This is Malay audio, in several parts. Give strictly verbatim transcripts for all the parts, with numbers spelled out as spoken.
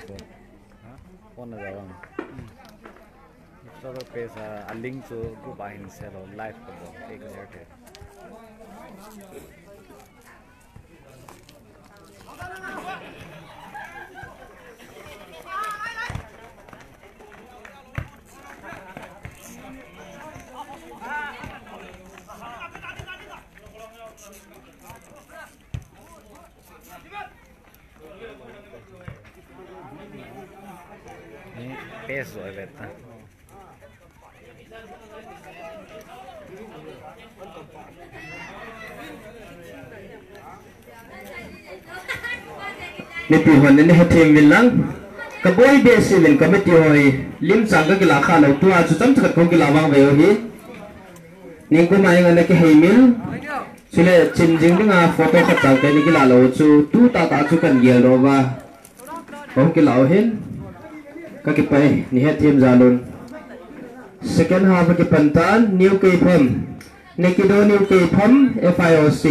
ko. Phone na daw. Solo pesa a link to group ahin selo live ko bo ek minute. Ini peso beta. Ni pihon ni hatim bilang kaboy besi min kamiti hoy lim sang ka kila kha lo tua chu cham chak ko kila wang ve hi ni ko mai ngana ki heimil sile chinjing nga photo kha chang ka ni kila lo chu tu ta ta chu kan gel ro ba ko kila hin ka ki pai ni hatim zalun second half ki pantan new k pham ni ki do new k pham fic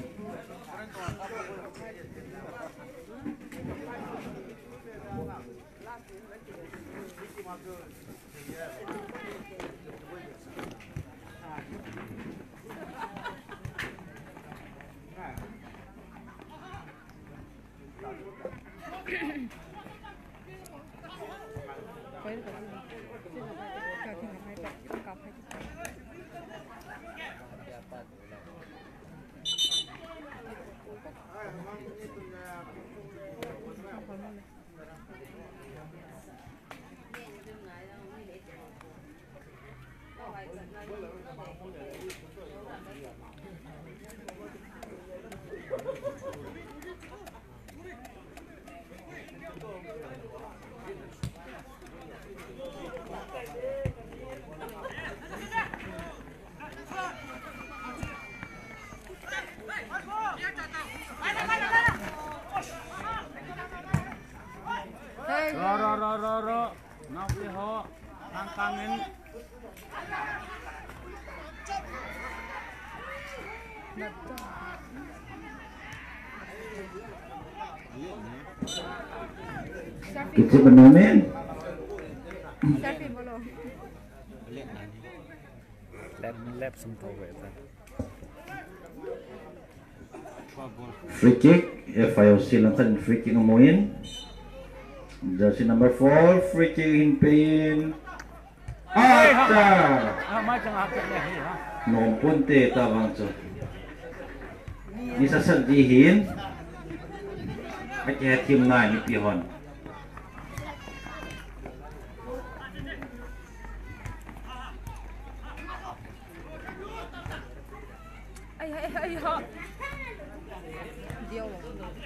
Ro ro ro ro ro, nak di ho, tangkangin. Kita benamen. Lab lab semua beta. Free kick, F I O C lantan free kick ngamoyin. Jersey number four, free kick in pain. Ata. Ah, macam apa ni ha? Nompunte tabang tu. Ni sasajihin. Macam tim ngai ni pihon. Ay ay ay ha. Dia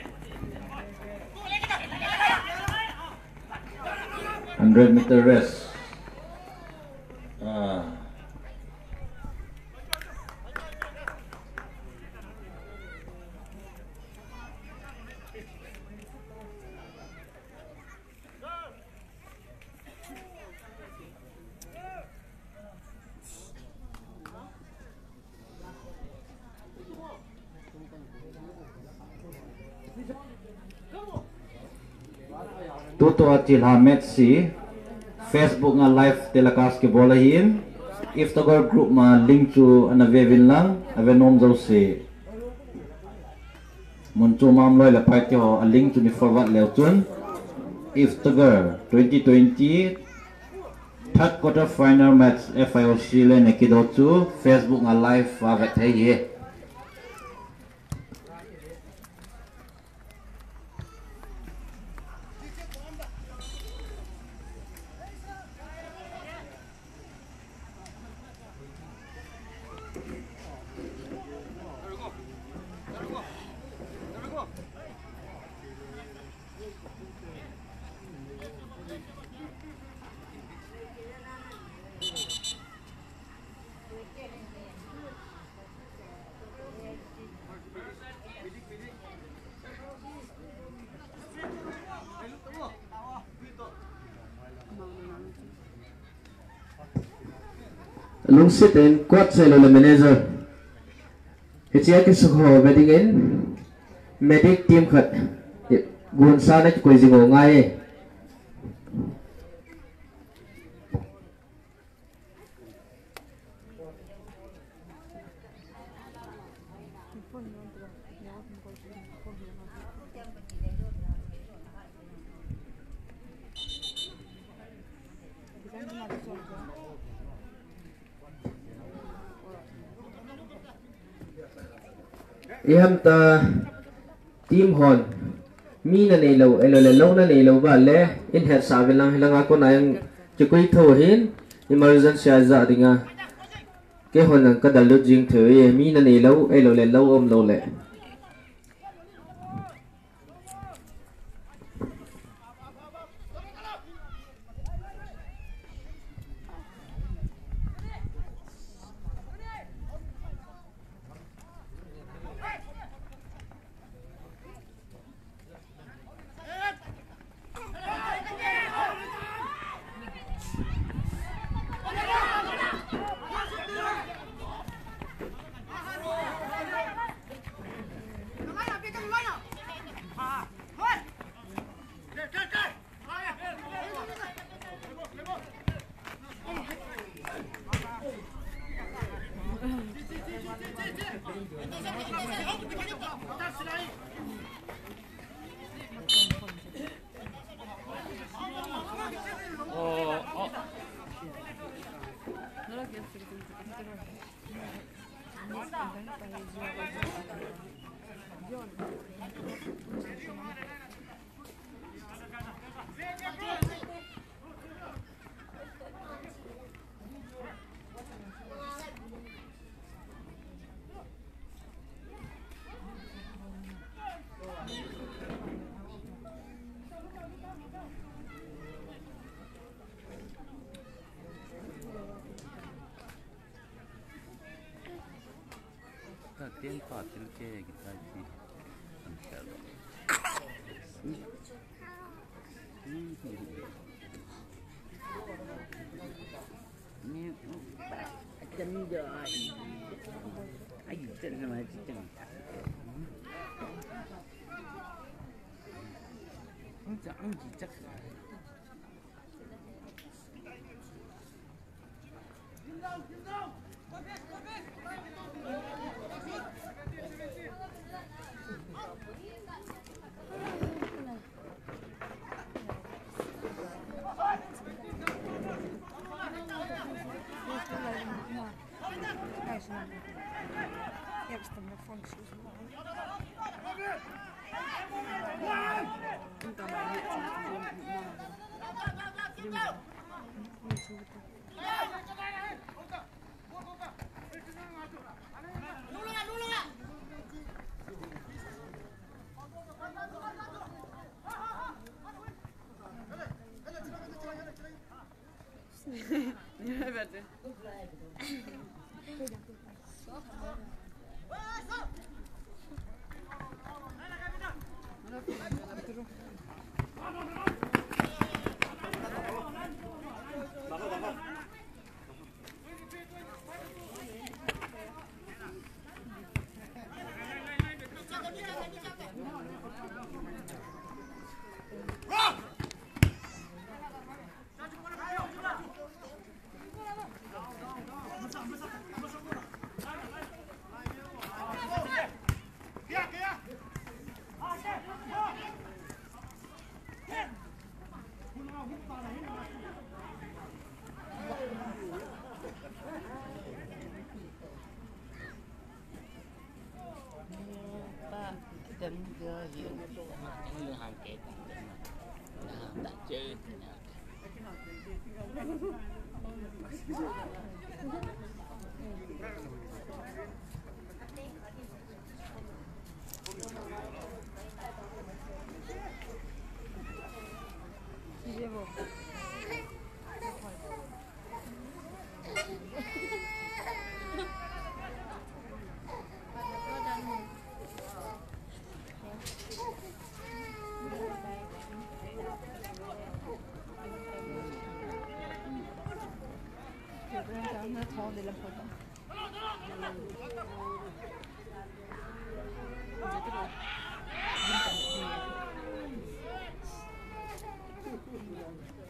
hundred meter rest. Ah. Tuto atil hamet si Facebook nga live telecast ke bolahin if the group ma link to anavevin lang avenom jaw si munchu mam loi la pai ko a link to ni forward leo chun if the twenty twenty third quarter final match F I O C le nekido chu Facebook nga live wa vet hai ye lung sit in quad selo le manager hichia ke sukho wedding in medic team khat gun sa na koi jingo ngai iham ta team hon mi na nei lo elo le lo na nei lo ba le in head sa velang hilanga ko na yang chikui tho hin emergency za dinga ke hon ang ka dalu jing thö mi na nei lo elo le lo om lo le tiếng phật tiếng kê kita sih ini chân giờ ai chân mà chân không chẳng gì chắc Я бы там на фон все узнала. Не верьте. chân chưa hiểu như hàng kẹt đã chơi della foto. Jadi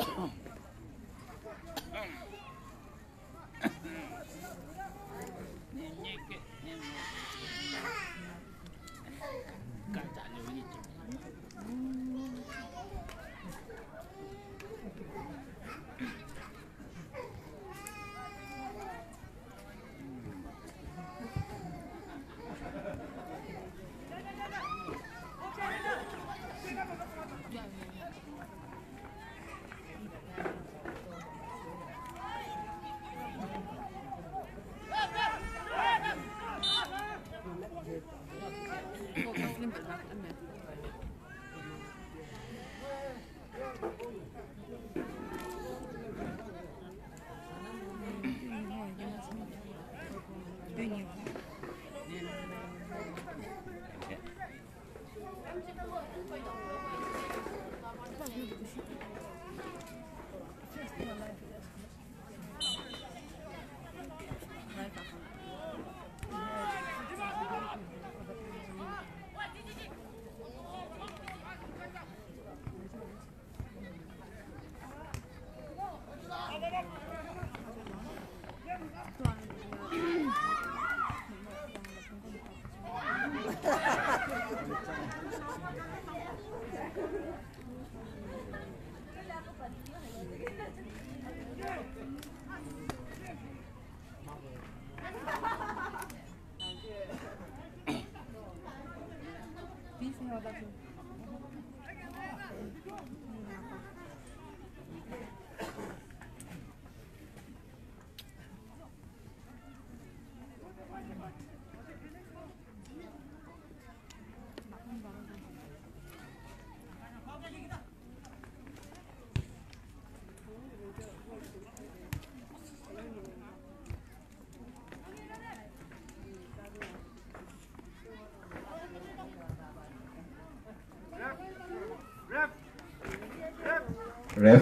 Ref.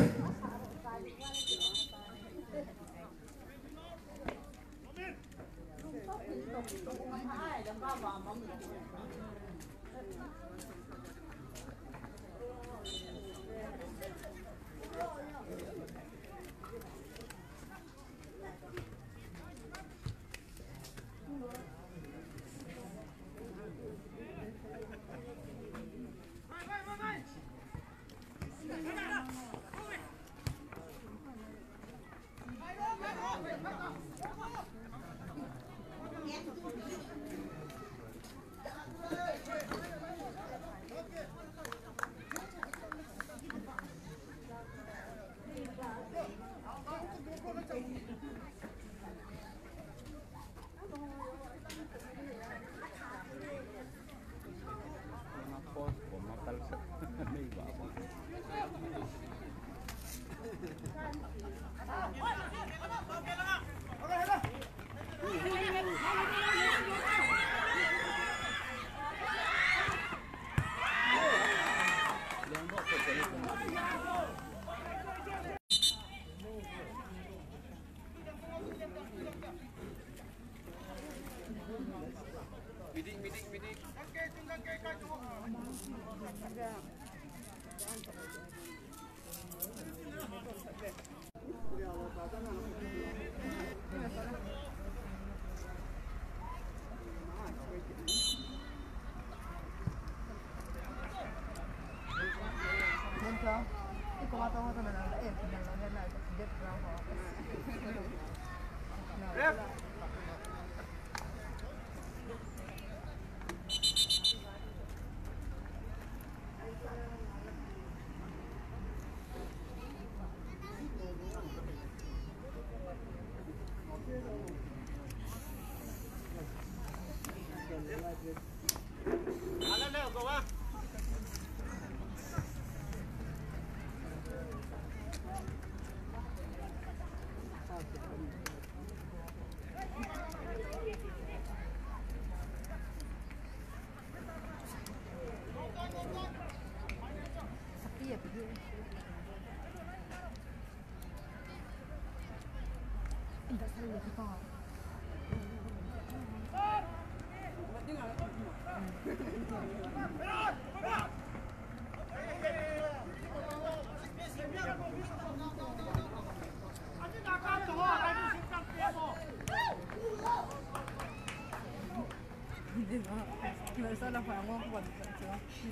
đi mà người sao là phải ngon quần vậy chứ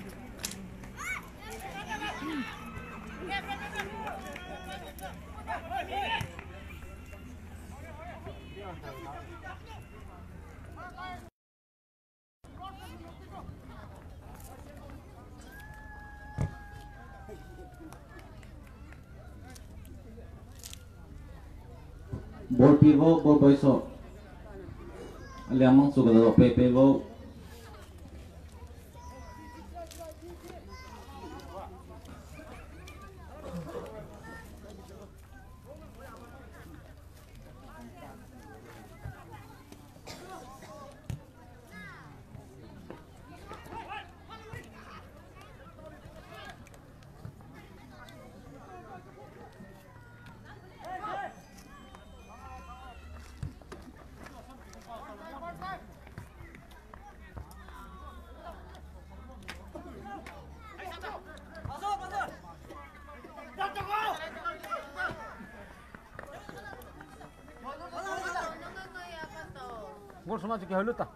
ball pivot ball boy so liamang suka do pe pivot Gol sama juga halut ta.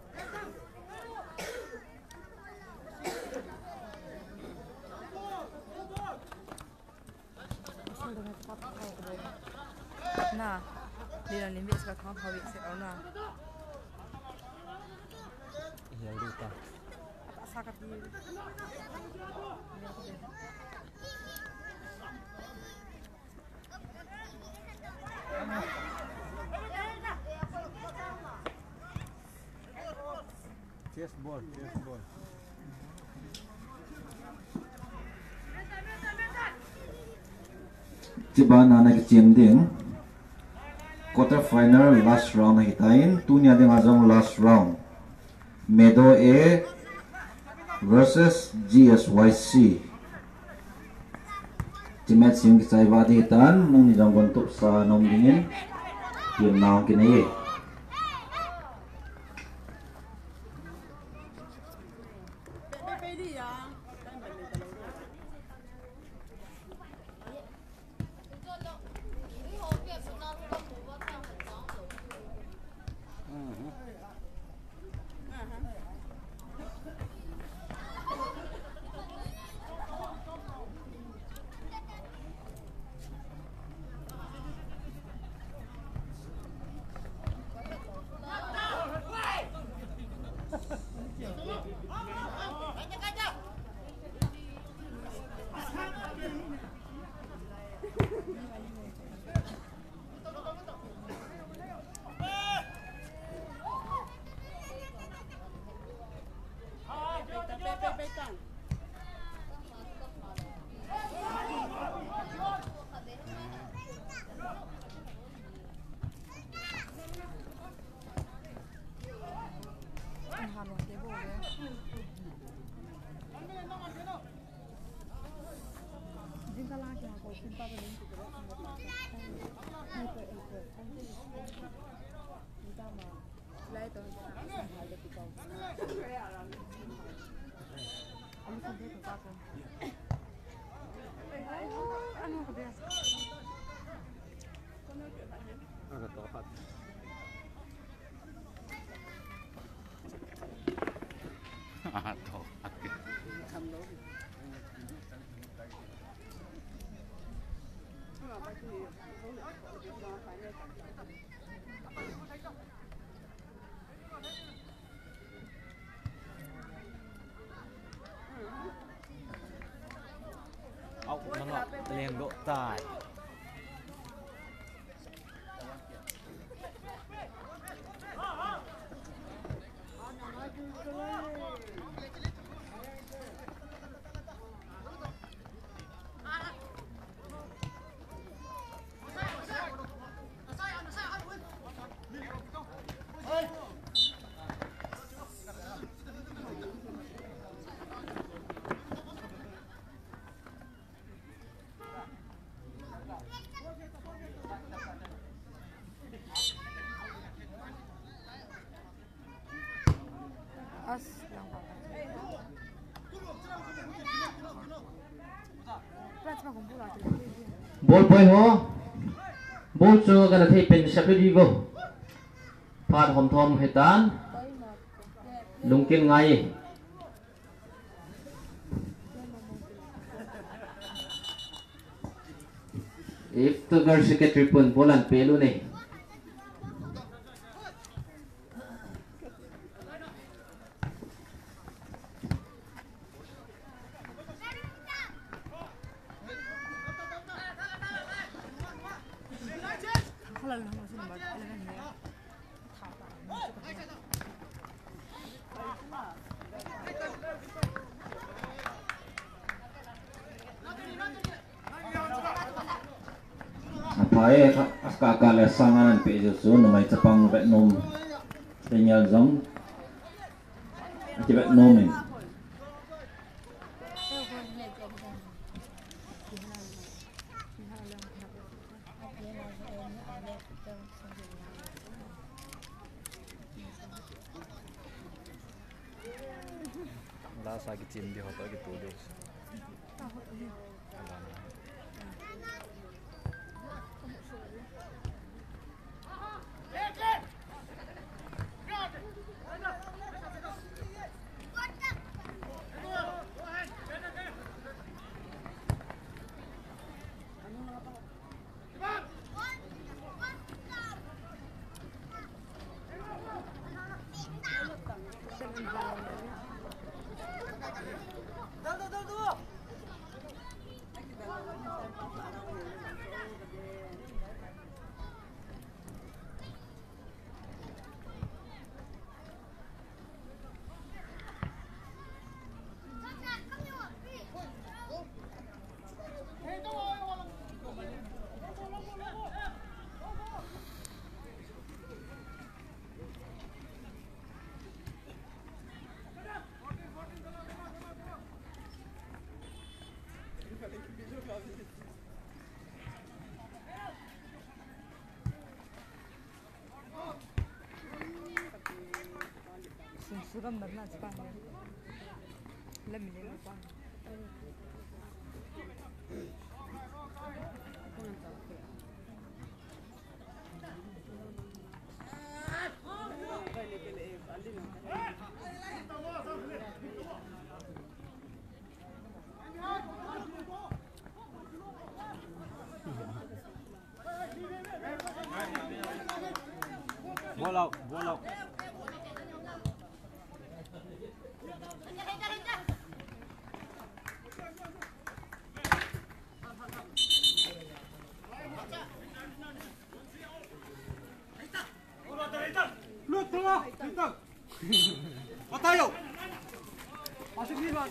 Nah, dia nak limbik sekarang kau kawin sekarang na. Iya halut ta. Tak sakit dia. Chest ball, chest ball. Ciba nana ke chim ding quarter final last round hitain tunya ding ajong last round Meadow A versus G S Y C timet sim kisai wadi hitan nung nijang bentuk sa nom dingin tim naong kini Agak tokat. Ah, tokat. Ốc nó ngọt liền độ tài. As lang pa. Plats pa kung pula. ball boy ho ball chu kana thei pen sha pe di go phat hom thom hetan lungkin ngai if to gar secretary pun bolan pelu ni halal na masih nampak elemen ni. Apae kakak lesangan pe Jesu namai cepang Vietnam tinggal zong Vietnam ni Last lagi team di hotel gitu deh. Suka mana cepat ni. Lebih ni apa? Ball out, ball out. Matayo. Masuk ni ba?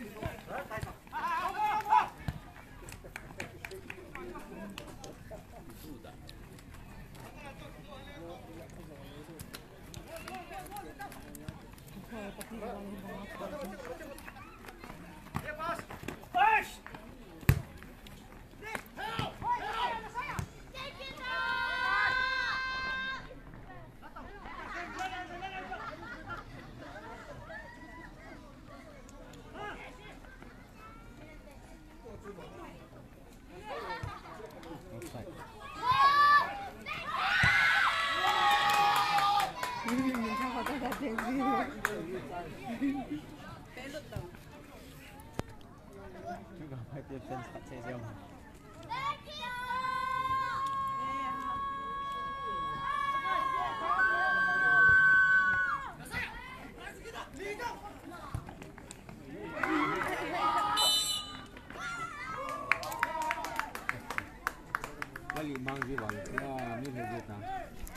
Juga phải tiếp chân sắt xe giông. Bali mang gì bằng ya mi phải biết nào.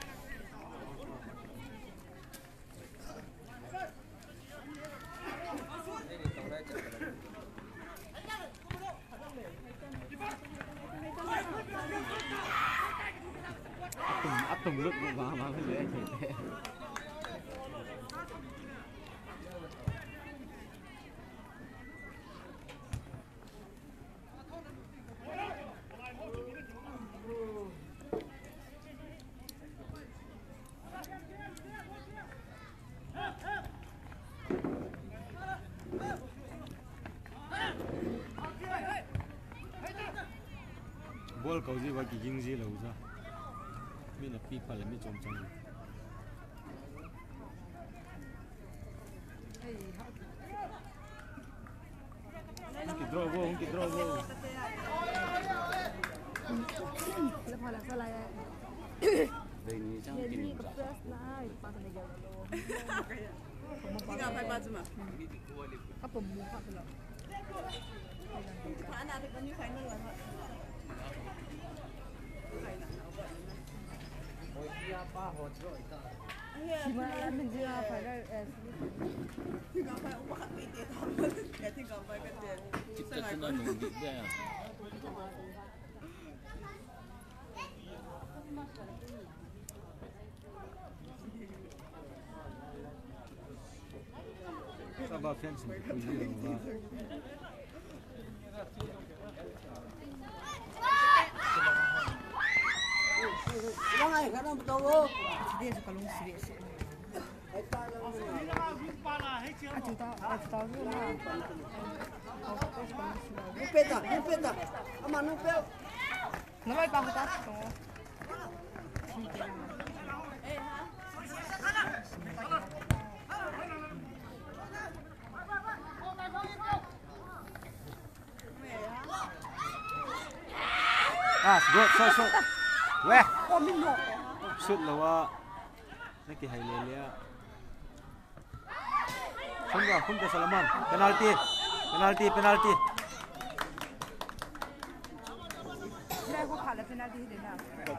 Tùng lúc vào mà cái gì thế. Ball cầu gì vậy, kinh gì là sao? Mình là pi phải là mình trồng trồng. Tinggal apa baju mah? Apa muka tu lah? Mana ada banyak final lah. Siapa hotel itu? Gimana menjual final? Tinggal apa uang itu tahu? Ya tinggal apa kerja? Kita cuma nunggu dia. Sabah fans punya. Lang ay kana betul. Dia suka long sibik. Acu tak, acu tak tu lah. Nupet tak, nupet tak. Ama nupet. Nampak apa tak tu? Eh ha. Ah, good, so so. Weh. Shoot lawa. Naki Hilelia. Sunga, Sunga Salaman. Penalty. Penalty, penalty. Saya aku kalah penalty dia nak.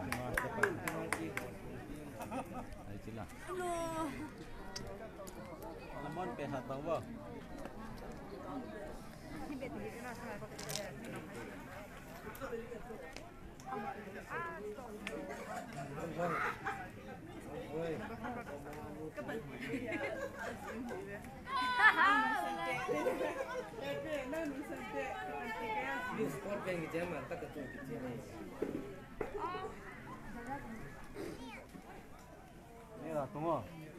Ay sila. Salaman pe hatang ba? Hindi hindi na sa ako. Ni lah tunggu.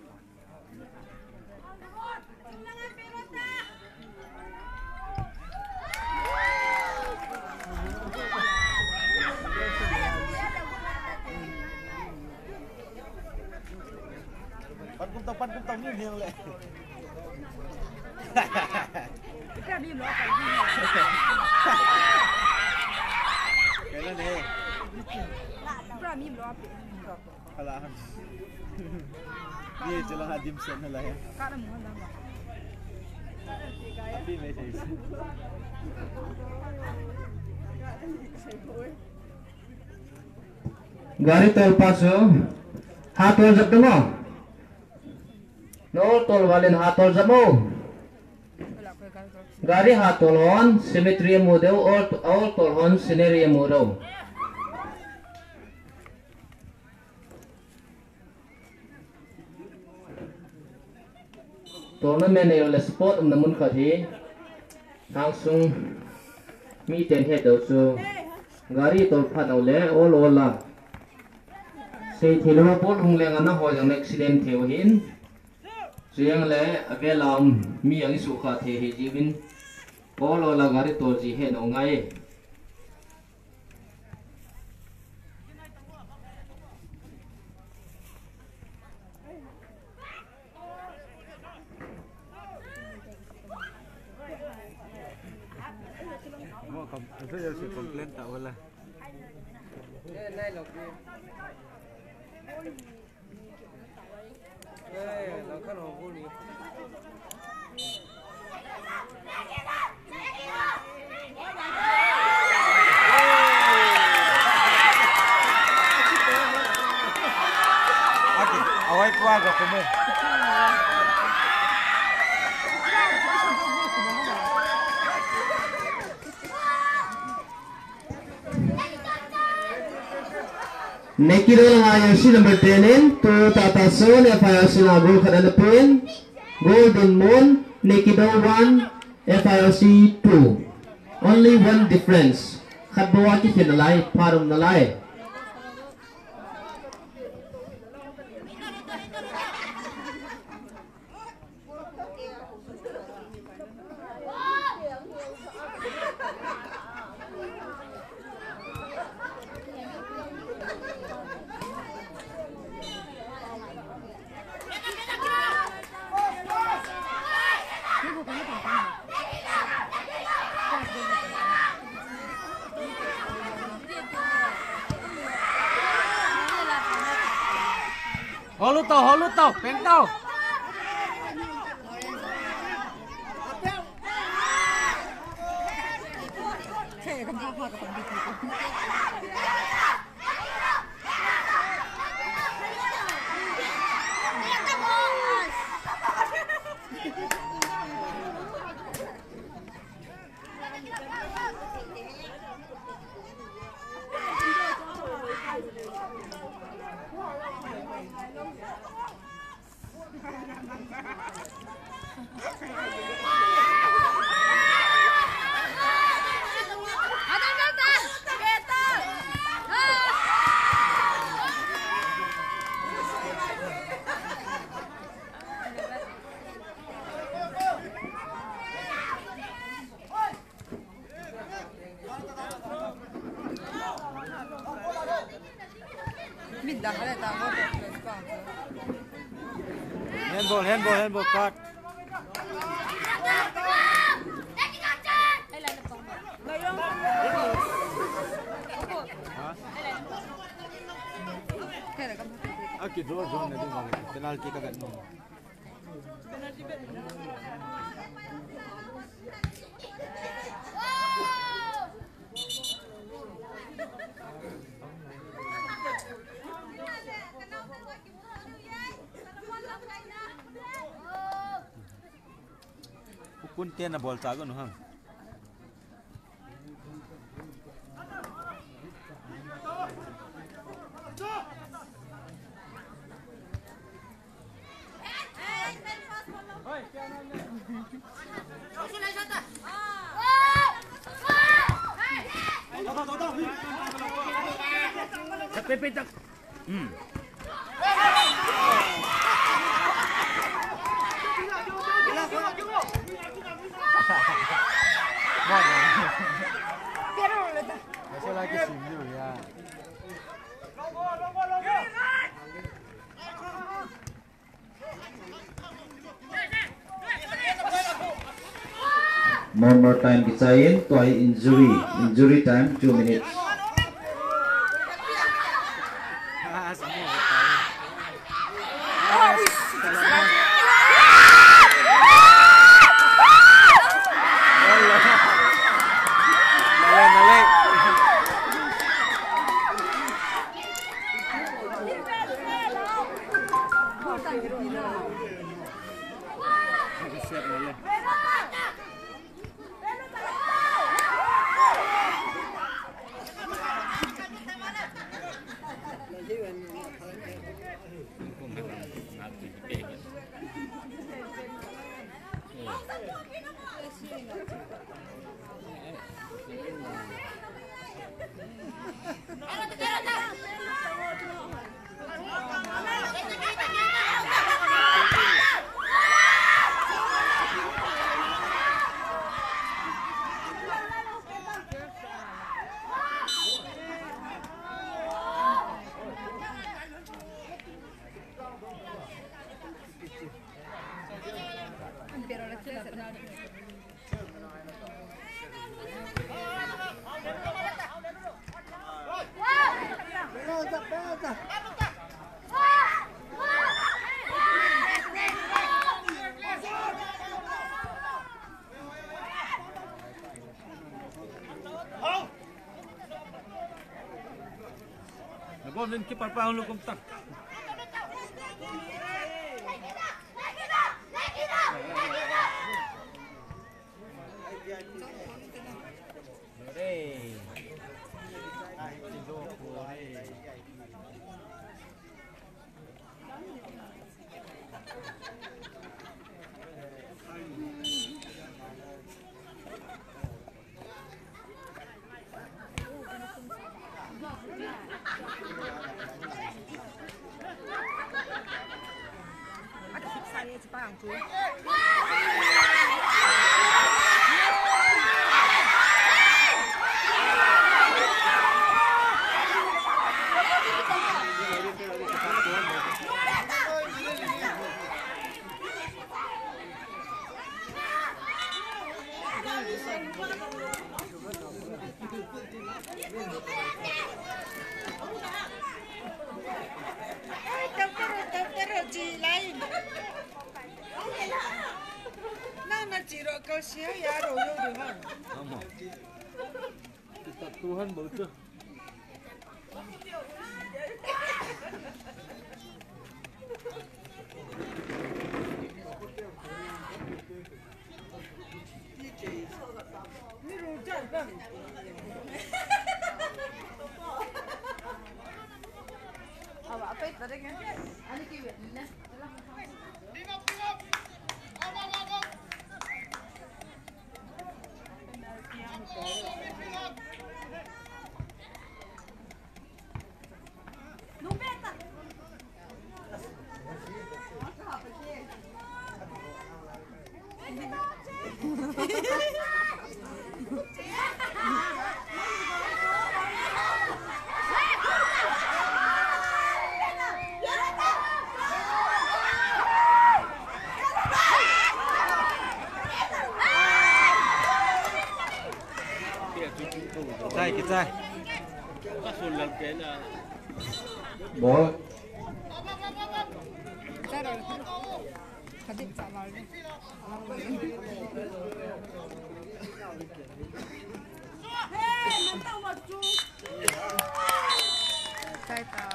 Pan kum tong pan kum tong ni ni le. Kita di luar kan. Kailan eh? Kita di luar. Kalahan. Dia je lah hadim sen lah ya. Kada mo lang ba. Tapi may size. Gari tol paso. Hatol jab dungo. No tol walen hatol jamo. Gari hatol on symmetry model or all tol on scenario model. Tournament này là sport um namun khati langsung mi ten head do so gari tol phat au le all all la sei thilo pol hung le ngana ho jang accident theu hin riang le avelam mi ang su kha the hi jibin all all la gari tol ji he no ngai Itu ya si komplain tak wala. Eh, nai lok ni. Eh, lok kan hong ni. Okey, awai keluarga pemain. Nekiro nga yung si number ten in to Tatason F I R C na goal kada na pin Golden Moon Nekido one F I R C two only one difference kadbawa ki kinalay parum nalay Holu tau, holu tau, peng tau. Handball, handball, handball, cut. Aqui, dua zona de mal. Penalti kagak no. Kun tian na bol tago no hang. Cepat petak. Hmm. Masih lagi simju ya. One more time kisain, tuai injury, injury time two minutes. Nagom din kipar pa ang lukong tak. Hey, Malaysia ya rồi vô được không? Không. Kita Tuhan bocah. Ni rujak kan? Awak apa itu tadi kan? Ani kiwet ni. Cai, kita cai. Kasul lagi na. Ball. Cara kadit sama ni. Hey, mantap waktu. Cai ta.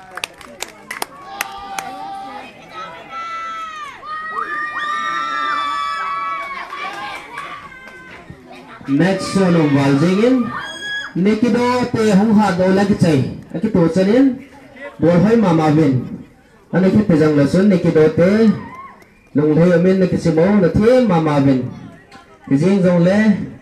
Match solo Valjingin Nikido te hung ha do lagi chai aki to chanin bol hoi mama win ani ki pejang lasun Nikido te lung thei amin nikisimo na the mama win kijing jong le